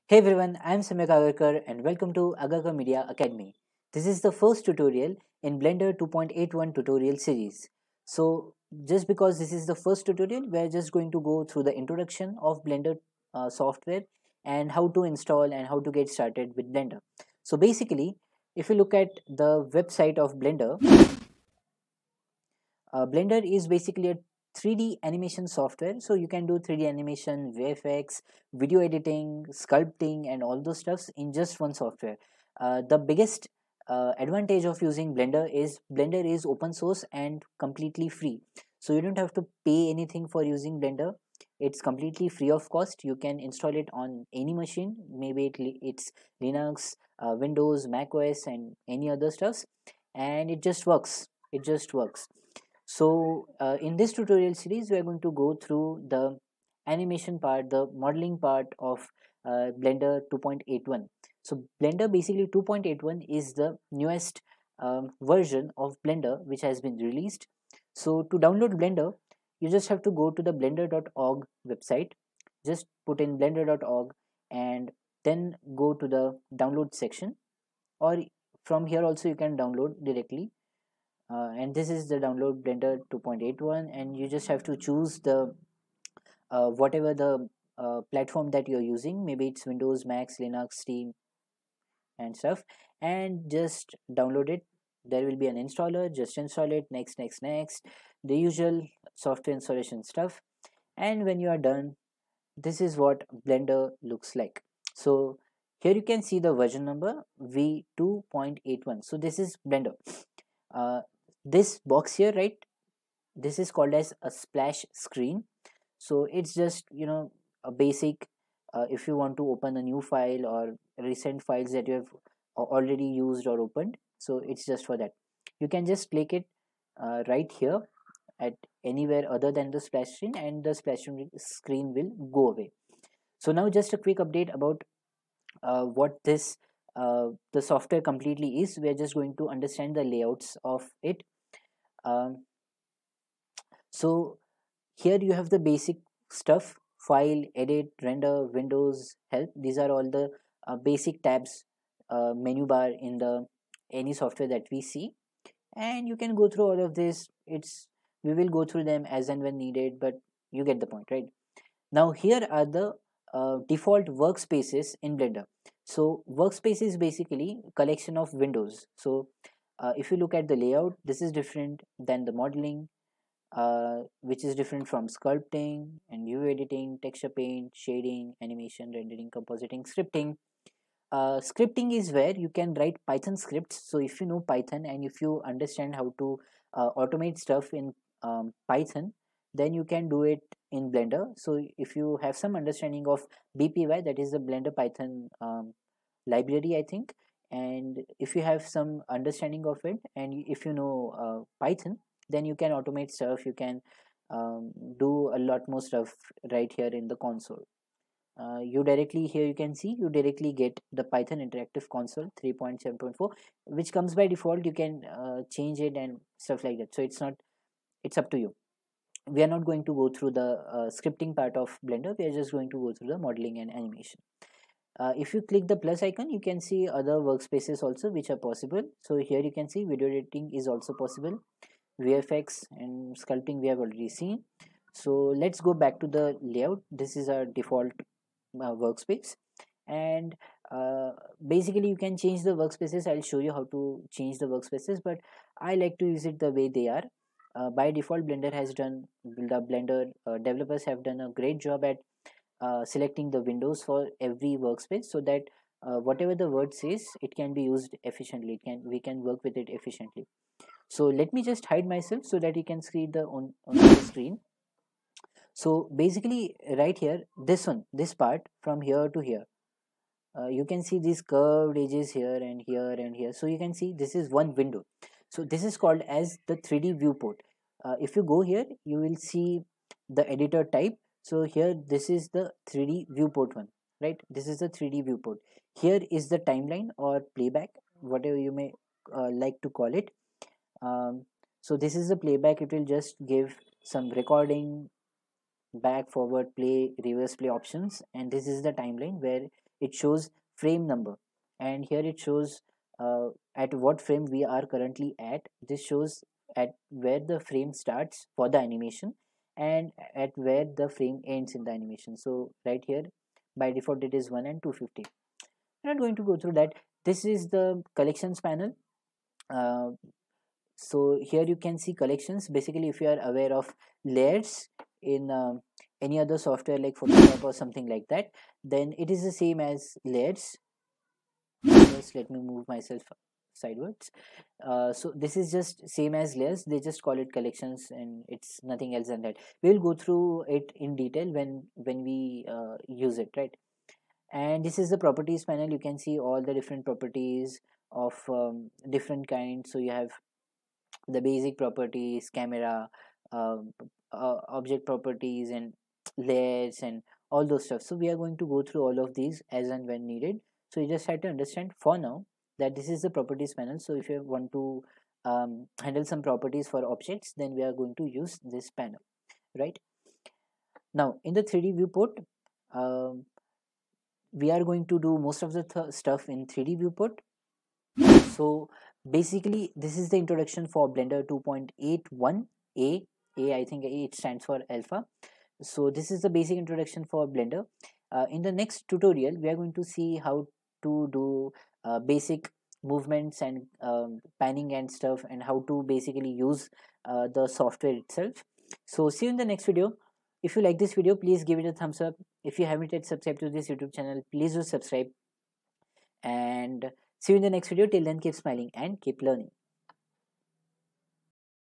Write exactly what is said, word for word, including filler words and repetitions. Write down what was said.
Hey everyone, I am Samyak Agarkar and welcome to Agarkar Media Academy. This is the first tutorial in Blender two point eight one tutorial series. So just because this is the first tutorial, we are just going to go through the introduction of Blender uh, software and how to install and how to get started with Blender. So basically, if you look at the website of Blender, uh, Blender is basically a three D animation software. So you can do three D animation, V F X, video editing, sculpting, and all those stuffs in just one software. Uh, the biggest uh, advantage of using Blender is Blender is open source and completely free. So you don't have to pay anything for using Blender. It's completely free of cost. You can install it on any machine. Maybe it, it's Linux, uh, Windows, Mac O S, and any other stuffs, and it just works. It just works. So uh, in this tutorial series, we are going to go through the animation part, the modeling part of uh, Blender two point eight one. So Blender basically two point eight one is the newest um, version of Blender which has been released. So to download Blender, you just have to go to the blender dot org website. Just put in blender dot org and then go to the download section, or from here also you can download directly, uh, and this is the download Blender two point eight one, and you just have to choose the uh, whatever the uh, platform that you're using. Maybe it's Windows, Mac, Linux, Steam, and stuff, and just download it. There will be an installer. Just install it. Next, next, next, the usual software installation stuff. And when you are done, this is what Blender looks like. So here you can see the version number V two point eight one. So this is Blender. uh, this box here, right, this is called as a splash screen. So it's just, you know, a basic, uh, if you want to open a new file or recent files that you have already used or opened, so it's just for that. You can just click it uh, right here at anywhere other than the splash screen, and the splash screen will go away. So now just a quick update about uh, what this uh, the software completely is. We are just going to understand the layouts of it. um, so here you have the basic stuff: file, edit, render, windows, help. These are all the uh, basic tabs, uh, menu bar in the any software that we see, and you can go through all of this. It's We will go through them as and when needed, but you get the point, right? Now here are the uh, default workspaces in Blender. So workspace is basically collection of windows. So uh, if you look at the layout, this is different than the modeling, uh, which is different from sculpting and view editing, texture paint, shading, animation, rendering, compositing, scripting. Uh, scripting is where you can write Python scripts. So if you know Python and if you understand how to uh, automate stuff in um, Python, then you can do it in Blender. So if you have some understanding of B P Y, that is the Blender Python um, library, I think, and if you have some understanding of it and if you know uh, Python, then you can automate stuff. You can um, do a lot more stuff right here in the console. Uh, you directly, here you can see, you directly get the Python interactive console three point seven point four, which comes by default. You can uh, change it and stuff like that. So it's not, it's up to you. We are not going to go through the uh, scripting part of Blender. We are just going to go through the modeling and animation. Uh, if you click the plus icon, you can see other workspaces also which are possible. So here you can see video editing is also possible. V F X and sculpting we have already seen. So let's go back to the layout. This is our default uh, workspace, and uh, basically you can change the workspaces. I'll show you how to change the workspaces, but I like to use it the way they are. Uh, by default, Blender has done the Blender uh, developers have done a great job at uh, selecting the windows for every workspace, so that uh, whatever the word says, it can be used efficiently. It can We can work with it efficiently. So let me just hide myself so that you can see the on, on the screen. So basically right here, this one, this part from here to here, uh, you can see these curved edges here and here and here. So you can see this is one window. So this is called as the three D viewport. Uh, if you go here, you will see the editor type. So here, this is the three D viewport one, right? This is the three D viewport. Here is the timeline or playback, whatever you may uh, like to call it. Um, so this is the playback. It will just give some recording, back, forward, play, reverse play options, and this is the timeline where it shows frame number, and here it shows uh, at what frame we are currently at. This shows at where the frame starts for the animation and at where the frame ends in the animation. So right here by default it is one and two fifty. I'm not going to go through that. This is the collections panel. uh, so here you can see collections. Basically, if you are aware of layers in um, any other software like Photoshop or something like that, then it is the same as layers. Just let me move myself sideways. Uh, so this is just same as layers, they just call it collections and it's nothing else than that. We'll go through it in detail when when we uh, use it, right? And this is the properties panel. You can see all the different properties of um, different kinds. So you have the basic properties, camera, um, uh, object properties, and layers, and all those stuff. So we are going to go through all of these as and when needed. So you just have to understand for now that this is the properties panel. So if you want to um, handle some properties for objects, then we are going to use this panel, right? Now in the three D viewport, um, we are going to do most of the th stuff in three D viewport. So basically this is the introduction for Blender two point eight one A. A, I think it stands for alpha. So this is the basic introduction for Blender. Uh, in the next tutorial we are going to see how to do uh, basic movements and um, panning and stuff, and how to basically use uh, the software itself. So see you in the next video. If you like this video, please give it a thumbs up. If you haven't yet subscribed to this YouTube channel, please do subscribe, and see you in the next video. Till then, keep smiling and keep learning.